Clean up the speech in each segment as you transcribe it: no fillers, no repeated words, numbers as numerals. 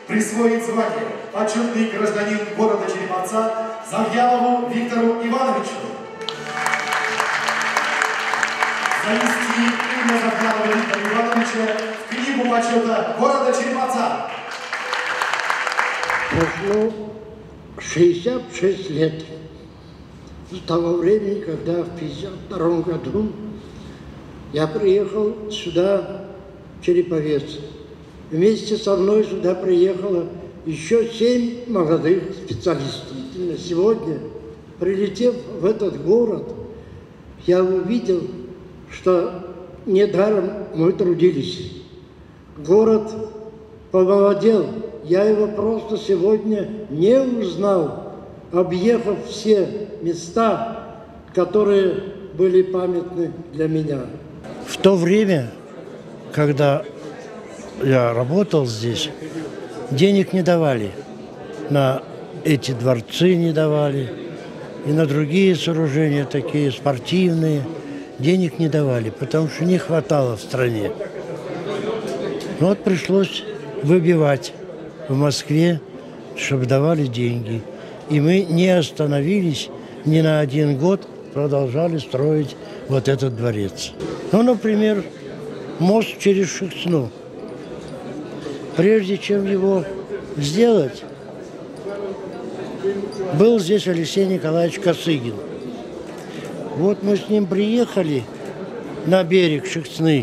присвоить звание почетный гражданин города Череповца Завьялову Виктору Ивановичу. Занести имя Завьялова Виктора Ивановича в книгу почета города Череповца. Прошло 66 лет с того времени, когда в 1952 году я приехал сюда, в Череповец. Вместе со мной сюда приехало еще 7 молодых специалистов. И сегодня, прилетев в этот город, я увидел, что недаром мы трудились. Город помолодел. Я его просто сегодня не узнал, объехав все места, которые были памятны для меня. В то время, когда я работал здесь, денег не давали. На эти дворцы не давали, и на другие сооружения, такие спортивные, денег не давали, потому что не хватало в стране. Вот пришлось выбивать в Москве, чтобы давали деньги. И мы не остановились ни на один год, продолжали строить вот этот дворец. Ну, например, мост через Шексну. Прежде чем его сделать, был здесь Алексей Николаевич Косыгин. Вот мы с ним приехали на берег Шексны.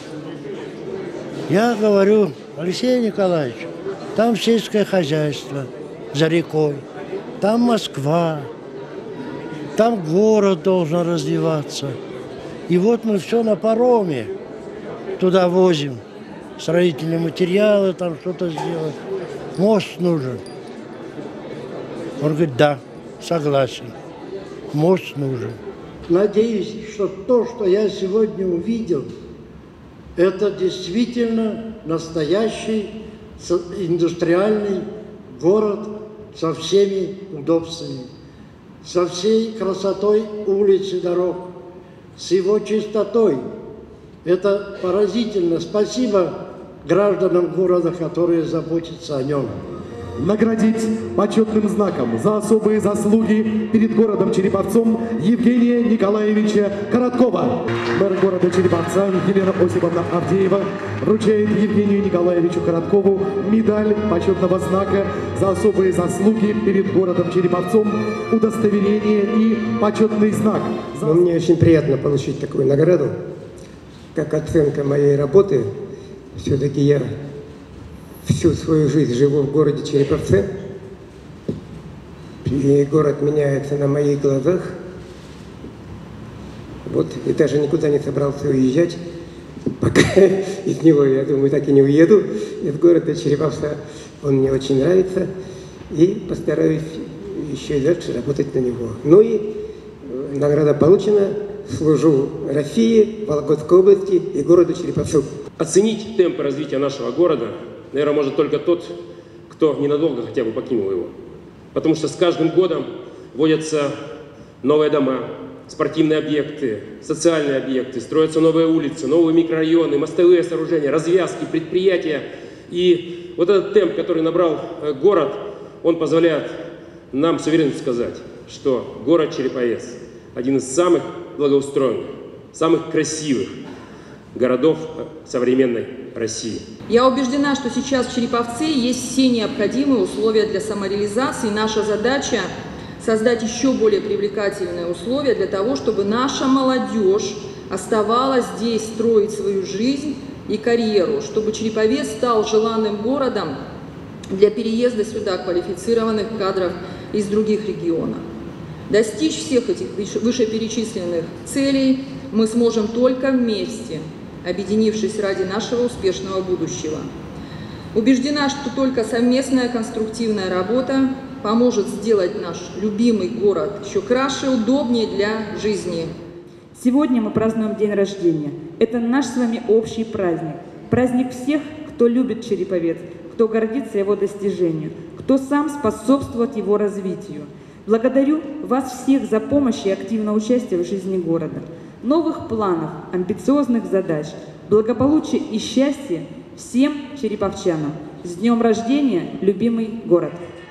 Я говорю: Алексей Николаевич, там сельское хозяйство за рекой, там Москва, там город должен развиваться. И вот мы все на пароме туда возим, строительные материалы, там что-то сделать. Мост нужен. Он говорит: да, согласен, мост нужен. Надеюсь, что то, что я сегодня увидел, это действительно настоящий индустриальный город со всеми удобствами, со всей красотой улиц и дорог, с его чистотой. Это поразительно. Спасибо гражданам города, которые заботятся о нем. Наградить почетным знаком за особые заслуги перед городом Череповцом Евгения Николаевича Короткова. Мэр города Череповца Елена Осиповна Авдеева вручает Евгению Николаевичу Короткову медаль почетного знака за особые заслуги перед городом Череповцом, удостоверение и почетный знак. Мне очень приятно получить такую награду, как оценка моей работы. Все-таки я всю свою жизнь живу в городе Череповце, и город меняется на моих глазах. Вот, и даже никуда не собрался уезжать, пока из него, я думаю, так и не уеду, из города Череповца. Он мне очень нравится, и постараюсь еще и дальше работать на него. Ну и награда получена. Служу России, Вологодской области и городу Череповцу. Оценить темпы развития нашего города, наверное, может только тот, кто ненадолго хотя бы покинул его. Потому что с каждым годом вводятся новые дома, спортивные объекты, социальные объекты, строятся новые улицы, новые микрорайоны, мостовые сооружения, развязки, предприятия. И вот этот темп, который набрал город, он позволяет нам с уверенностью сказать, что город Череповец один из самых благоустроенных, самых красивых городов современной России. Я убеждена, что сейчас в Череповце есть все необходимые условия для самореализации. Наша задача – создать еще более привлекательные условия для того, чтобы наша молодежь оставалась здесь строить свою жизнь и карьеру, чтобы Череповец стал желанным городом для переезда сюда квалифицированных кадров из других регионов. Достичь всех этих вышеперечисленных целей мы сможем только вместе, объединившись ради нашего успешного будущего. Убеждена, что только совместная конструктивная работа поможет сделать наш любимый город еще краше, удобнее для жизни. Сегодня мы празднуем день рождения. Это наш с вами общий праздник. Праздник всех, кто любит Череповец, кто гордится его достижению, кто сам способствует его развитию. Благодарю вас всех за помощь и активное участие в жизни города. Новых планов, амбициозных задач, благополучия и счастья всем череповчанам. С днем рождения, любимый город!